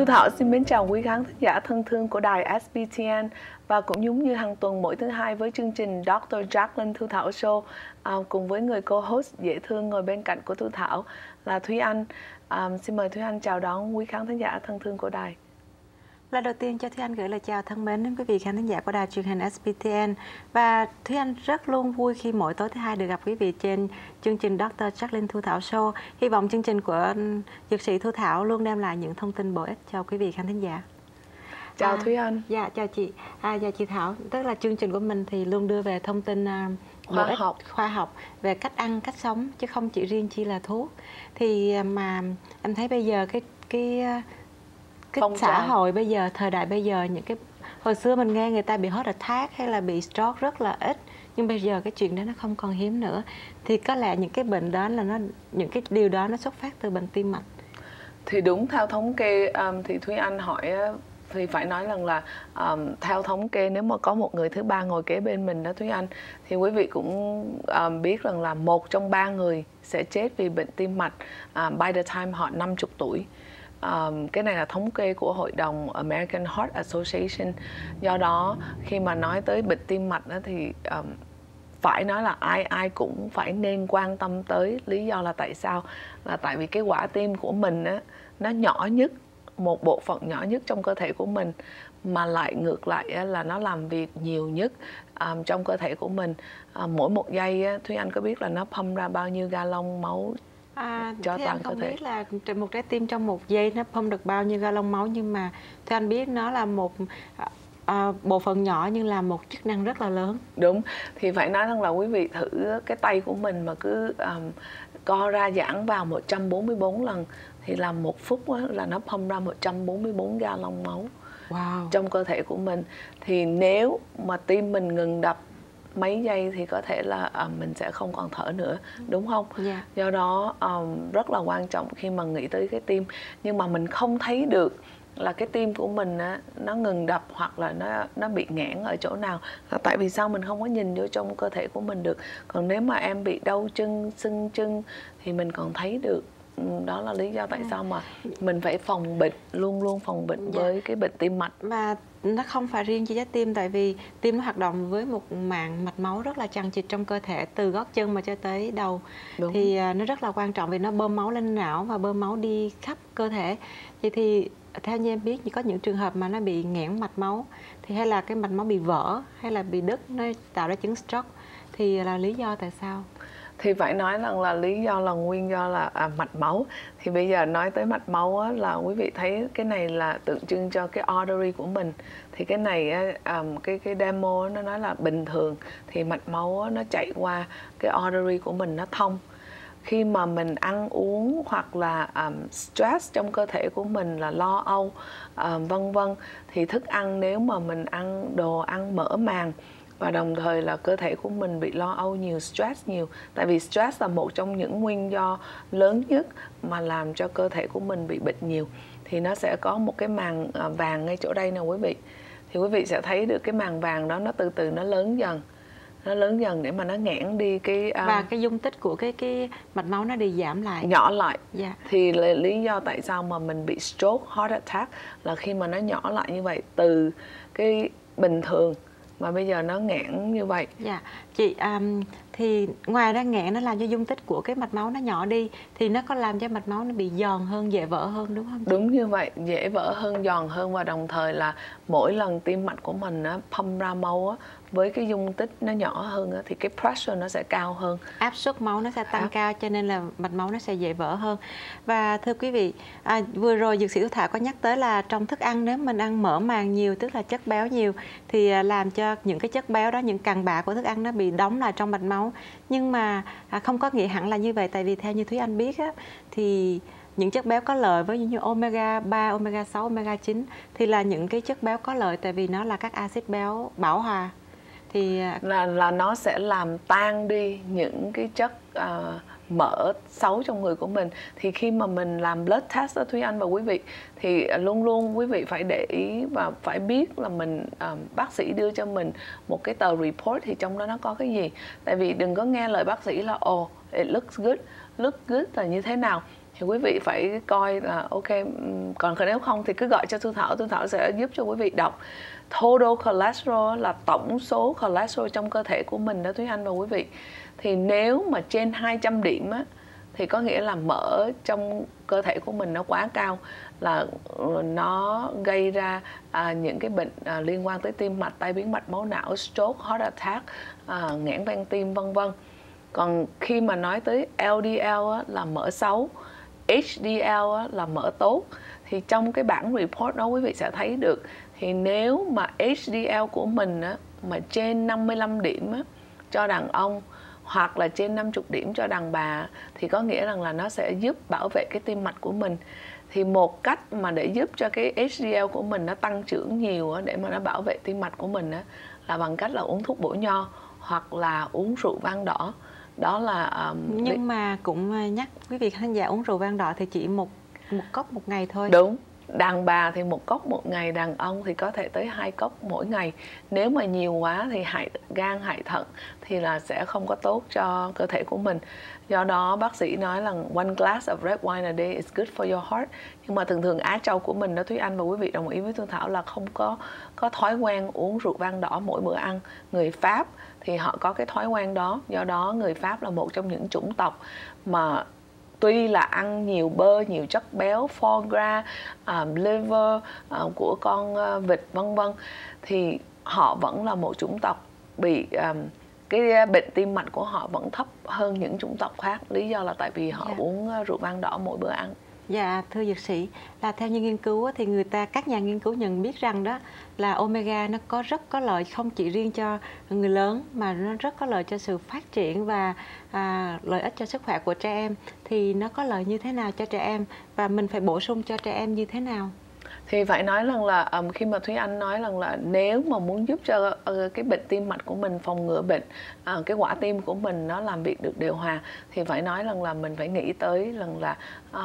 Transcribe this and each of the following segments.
Thảo xin mến chào quý khán thính giả thân thương của đài SBTN, và cũng giống như hàng tuần mỗi thứ hai với chương trình Dr. Jacqueline Thu Thảo Show, cùng với người co-host dễ thương ngồi bên cạnh của Thu Thảo là Thúy Anh. Xin mời Thúy Anh chào đón quý khán thính giả thân thương của đài. Lời đầu tiên cho Thúy Anh gửi lời chào thân mến đến quý vị khán thính giả của đài truyền hình SBTN. Và Thúy Anh rất luôn vui khi mỗi tối thứ hai được gặp quý vị trên chương trình Dr. Jacqueline Thu Thảo Show. Hy vọng chương trình của dược sĩ Thu Thảo luôn đem lại những thông tin bổ ích cho quý vị khán thính giả. Chào Thúy Anh. Dạ, chào chị. Dạ chị Thảo, tức là chương trình của mình thì luôn đưa về thông tin khoa học về cách ăn, cách sống, chứ không chỉ riêng chỉ là thuốc. Thì mà em thấy bây giờ cái xã hội bây giờ, thời đại bây giờ, những cái hồi xưa mình nghe người ta bị heart attack hay là bị stroke rất là ít, nhưng bây giờ cái chuyện đó nó không còn hiếm nữa. Thì có lẽ những cái bệnh đó là những cái điều đó nó xuất phát từ bệnh tim mạch. Thì đúng, theo thống kê thì Thúy Anh hỏi thì phải nói rằng là theo thống kê, nếu mà có một người thứ ba ngồi kế bên mình đó Thúy Anh, thì quý vị cũng biết rằng là 1 trong 3 người sẽ chết vì bệnh tim mạch by the time họ 50 tuổi. Cái này là thống kê của Hội đồng American Heart Association. Do đó khi mà nói tới bệnh tim mạch đó, thì phải nói là ai cũng phải nên quan tâm tới. Lý do là tại sao? Là tại vì cái quả tim của mình á, nó nhỏ nhất, một bộ phận nhỏ nhất trong cơ thể của mình, mà lại ngược lại là nó làm việc nhiều nhất trong cơ thể của mình. Mỗi một giây á, Thúy Anh có biết là nó pump ra bao nhiêu gallon máu cho toàn cơ thể? Không biết là một trái tim trong một giây nó pump được bao nhiêu gallon máu, nhưng mà Thúy Anh biết nó là một bộ phận nhỏ nhưng là một chức năng rất là lớn. Đúng, thì phải nói rằng là quý vị thử cái tay của mình mà cứ co ra giãn vào 144 lần thì là 1 phút là nó pump ra 144 gallon máu trong cơ thể của mình. Thì nếu mà tim mình ngừng đập mấy giây thì có thể là mình sẽ không còn thở nữa, đúng không? Do đó rất là quan trọng khi mà nghĩ tới cái tim, nhưng mà mình không thấy được là cái tim của mình á, nó ngừng đập hoặc là nó bị nghẽn ở chỗ nào. Tại vì sao mình không có nhìn vô trong cơ thể của mình được. Còn nếu mà em bị đau chân, sưng chân thì mình còn thấy được. Đó là lý do tại sao mà mình phải phòng bệnh, luôn luôn phòng bệnh với cái bệnh tim mạch. Mà nó không phải riêng cho trái tim, tại vì tim nó hoạt động với một mạng mạch máu rất là chằng chịt trong cơ thể, từ gót chân mà cho tới đầu. Đúng. Thì nó rất là quan trọng vì nó bơm máu lên não và bơm máu đi khắp cơ thể. Vậy thì theo như em biết, có những trường hợp mà nó bị nghẽn mạch máu, thì hay là cái mạch máu bị vỡ hay là bị đứt, nó tạo ra chứng stroke, thì là lý do tại sao? Thì phải nói rằng là lý do là nguyên do là mạch máu. Thì bây giờ nói tới mạch máu á, là quý vị thấy cái này là tượng trưng cho cái artery của mình. Thì cái này cái demo nó nói là bình thường thì mạch máu á, nó chạy qua cái artery của mình, nó thông. Khi mà mình ăn uống hoặc là stress trong cơ thể của mình, là lo âu vân vân, thì thức ăn, nếu mà mình ăn đồ ăn mỡ màng và đồng thời là cơ thể của mình bị lo âu nhiều, stress nhiều, tại vì stress là một trong những nguyên do lớn nhất mà làm cho cơ thể của mình bị bệnh nhiều, thì nó sẽ có một cái màng vàng ngay chỗ đây nè quý vị. Thì quý vị sẽ thấy được cái màng vàng đó nó từ từ nó lớn dần, để mà nó nghẽn đi cái và cái dung tích của cái mạch máu nó đi giảm lại, nhỏ lại. Thì là lý do tại sao mà mình bị stroke, heart attack, là khi mà nó nhỏ lại như vậy, từ cái bình thường mà bây giờ nó nghẽn như vậy. Chị, thì ngoài ra nghẽn nó làm cho dung tích của cái mạch máu nó nhỏ đi, thì nó có làm cho mạch máu nó bị giòn hơn, dễ vỡ hơn, đúng không chị? Đúng như vậy, dễ vỡ hơn, giòn hơn, và đồng thời là mỗi lần tim mạch của mình pump ra máu với cái dung tích nó nhỏ hơn thì cái pressure nó sẽ cao hơn, áp suất máu nó sẽ tăng cao, cho nên là mạch máu nó sẽ dễ vỡ hơn. Và thưa quý vị, vừa rồi dược sĩ Thu Thảo có nhắc tới là trong thức ăn, nếu mình ăn mỡ màng nhiều, tức là chất béo nhiều, thì làm cho những cái chất béo đó, những cặn bã của thức ăn nó bị đóng lại trong mạch máu. Nhưng mà không có nghĩa hẳn là như vậy, tại vì theo như Thúy Anh biết thì những chất béo có lợi, với như omega 3, omega 6, omega 9 thì là những cái chất béo có lợi, tại vì nó là các axit béo bảo hòa. Thì là nó sẽ làm tan đi những cái chất mỡ xấu trong người của mình. Thì khi mà mình làm blood test đó Thúy Anh và quý vị, thì luôn luôn quý vị phải để ý và phải biết là mình bác sĩ đưa cho mình một cái tờ report thì trong đó nó có cái gì. Tại vì đừng có nghe lời bác sĩ là it looks good. Look good là như thế nào? thì quý vị phải coi là ok. Còn nếu không thì cứ gọi cho Thu Thảo sẽ giúp cho quý vị đọc. Total cholesterol là tổng số cholesterol trong cơ thể của mình đó Thúy Anh và quý vị. Thì nếu mà trên 200 điểm á, thì có nghĩa là mỡ trong cơ thể của mình nó quá cao, là nó gây ra những cái bệnh liên quan tới tim mạch, tai biến mạch máu não, stroke, heart attack, nghẽn van tim vân vân. Còn khi mà nói tới LDL á, là mỡ xấu, HDL á, là mỡ tốt, thì trong cái bảng report đó quý vị sẽ thấy được. Thì nếu mà HDL của mình á, mà trên 55 điểm á, cho đàn ông hoặc là trên 50 điểm cho đàn bà, thì có nghĩa rằng là nó sẽ giúp bảo vệ cái tim mạch của mình. Thì một cách mà để giúp cho cái HDL của mình nó tăng trưởng nhiều á, để mà nó bảo vệ tim mạch của mình á, là bằng cách là uống thuốc bổ nho hoặc là uống rượu vang đỏ. Đó là nhưng mà cũng nhắc quý vị khán giả uống rượu vang đỏ thì chỉ một cốc một ngày thôi. Đúng. Đàn bà thì 1 cốc một ngày, đàn ông thì có thể tới 2 cốc mỗi ngày. Nếu mà nhiều quá thì hại gan, hại thận, thì là sẽ không có tốt cho cơ thể của mình. Do đó bác sĩ nói là 1 glass of red wine a day is good for your heart. Nhưng mà thường Á Châu của mình đó Thúy Anh và quý vị đồng ý với Thu Thảo là không có thói quen uống rượu vang đỏ mỗi bữa ăn. Người Pháp thì họ có cái thói quen đó. Do đó người Pháp là một trong những chủng tộc mà tuy là ăn nhiều bơ, nhiều chất béo, foie gras, liver của con vịt vân vân, thì họ vẫn là một chủng tộc bị cái bệnh tim mạch của họ vẫn thấp hơn những chủng tộc khác. Lý do là tại vì họ uống rượu vang đỏ mỗi bữa ăn. Dạ, thưa dược sĩ, là theo như nghiên cứu thì các nhà nghiên cứu nhận biết rằng đó là omega nó rất có lợi không chỉ riêng cho người lớn mà nó rất có lợi cho sự phát triển và lợi ích cho sức khỏe của trẻ em. Thì nó có lợi như thế nào cho trẻ em và mình phải bổ sung cho trẻ em như thế nào? Thì phải nói rằng là khi mà Thúy Anh nói rằng là nếu mà muốn giúp cho cái bệnh tim mạch của mình phòng ngừa bệnh, cái quả tim của mình nó làm việc được điều hòa, thì phải nói rằng là mình phải nghĩ tới rằng là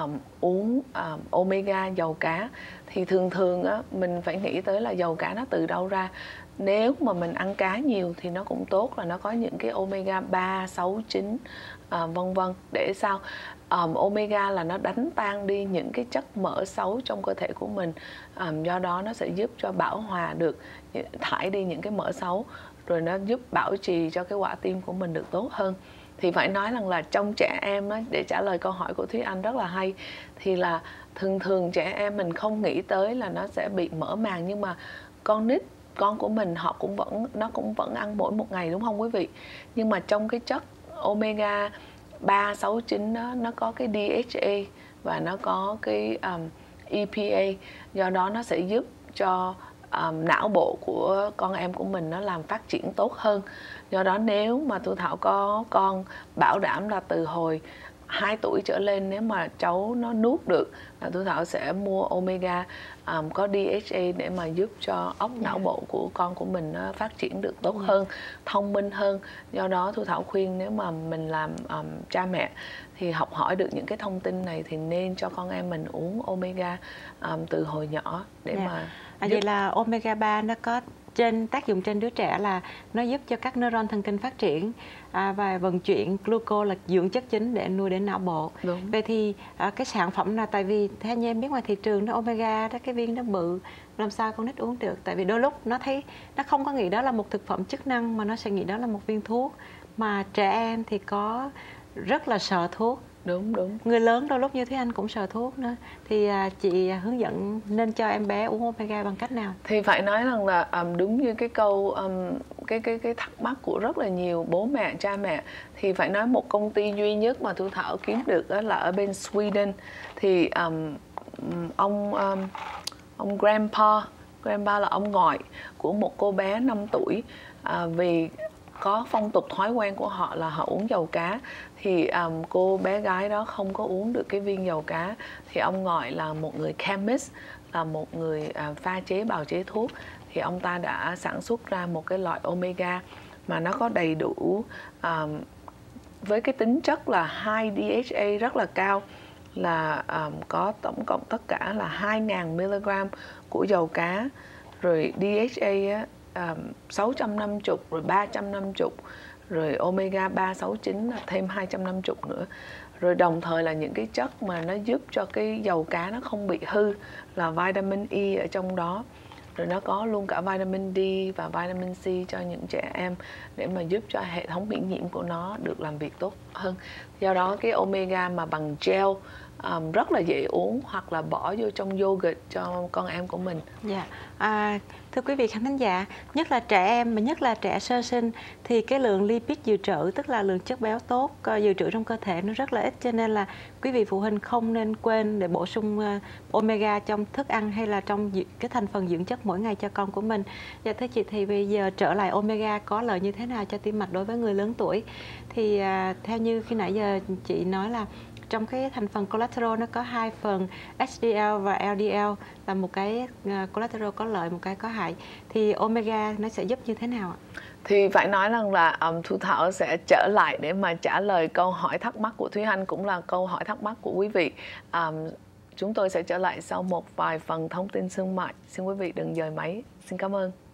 uống omega dầu cá. Thì thường á, mình phải nghĩ tới là dầu cá nó từ đâu ra. Nếu mà mình ăn cá nhiều thì nó cũng tốt, là nó có những cái omega 3, 6, 9 vân vân. Để sao? Omega là nó đánh tan đi những cái chất mỡ xấu trong cơ thể của mình, do đó nó sẽ giúp cho bảo hòa được, thải đi những cái mỡ xấu, rồi nó giúp bảo trì cho cái quả tim của mình được tốt hơn. Thì phải nói rằng là trong trẻ em á, để trả lời câu hỏi của Thúy Anh rất là hay, thì là thường trẻ em mình không nghĩ tới là nó sẽ bị mỡ màng, nhưng mà con nít, con của mình nó cũng vẫn ăn mỗi một ngày, đúng không quý vị? Nhưng mà trong cái chất omega 3, 6, 9 đó, nó có cái DHA và nó có cái EPA. Do đó nó sẽ giúp cho não bộ của con em của mình nó làm phát triển tốt hơn. Do đó nếu mà Thu Thảo có con, bảo đảm là từ hồi 2 tuổi trở lên, nếu mà cháu nó nuốt được, là Thu Thảo sẽ mua omega có DHA để mà giúp cho óc não bộ của con của mình nó phát triển được tốt hơn, thông minh hơn. Do đó Thu Thảo khuyên nếu mà mình làm cha mẹ thì học hỏi được những cái thông tin này thì nên cho con em mình uống omega từ hồi nhỏ để mà vậy là omega 3 nó có tác dụng trên đứa trẻ là nó giúp cho các neuron thần kinh phát triển và vận chuyển glucose là dưỡng chất chính để nuôi đến não bộ. Đúng. Vậy thì cái sản phẩm nào, tại vì theo như em biết ngoài thị trường nó omega đó, cái viên nó bự, làm sao con nít uống được? Tại vì đôi lúc nó thấy nó không có nghĩ đó là một thực phẩm chức năng mà nó sẽ nghĩ đó là một viên thuốc, mà trẻ em thì có rất là sợ thuốc. Đúng. Người lớn đôi lúc như thế anh cũng sợ thuốc nữa. Thì chị hướng dẫn nên cho em bé uống omega bằng cách nào? Thì phải nói rằng là đúng như cái câu cái thắc mắc của rất là nhiều bố mẹ, cha mẹ, thì phải nói một công ty duy nhất mà Thu Thảo kiếm được đó là ở bên Sweden. Thì ông grandpa là ông ngoại của một cô bé 5 tuổi, vì có phong tục thói quen của họ là họ uống dầu cá, thì cô bé gái đó không có uống được cái viên dầu cá. Thì ông ngoại là một người chemist, là một người pha chế, bào chế thuốc, thì ông ta đã sản xuất ra một cái loại omega mà nó có đầy đủ với cái tính chất là high DHA rất là cao, là có tổng cộng tất cả là 2.000 mg của dầu cá, rồi DHA 650, rồi 350, rồi omega 369 là thêm 250 nữa. Rồi đồng thời là những cái chất mà nó giúp cho cái dầu cá nó không bị hư là vitamin E ở trong đó. Rồi nó có luôn cả vitamin D và vitamin C cho những trẻ em để mà giúp cho hệ thống miễn nhiễm của nó được làm việc tốt hơn. Do đó cái omega mà bằng gel rất là dễ uống, hoặc là bỏ vô trong yogurt cho con em của mình. Dạ. Thưa quý vị khán thính giả, nhất là trẻ em mà nhất là trẻ sơ sinh thì cái lượng lipid dự trữ, tức là lượng chất béo tốt dự trữ trong cơ thể nó rất là ít, cho nên là quý vị phụ huynh không nên quên để bổ sung omega trong thức ăn hay là trong cái thành phần dưỡng chất mỗi ngày cho con của mình. Dạ thưa chị, thì bây giờ trở lại omega có lợi như thế nào cho tim mạch đối với người lớn tuổi? Thì theo như khi nãy giờ chị nói là trong cái thành phần cholesterol nó có hai phần HDL và LDL, là một cái cholesterol có lợi, một cái có hại. Thì omega nó sẽ giúp như thế nào ạ? Thì phải nói rằng là Thu Thảo sẽ trở lại để mà trả lời câu hỏi thắc mắc của Thúy Anh, cũng là câu hỏi thắc mắc của quý vị. Chúng tôi sẽ trở lại sau một vài phần thông tin xương mại. Xin quý vị đừng dời máy. Xin cảm ơn.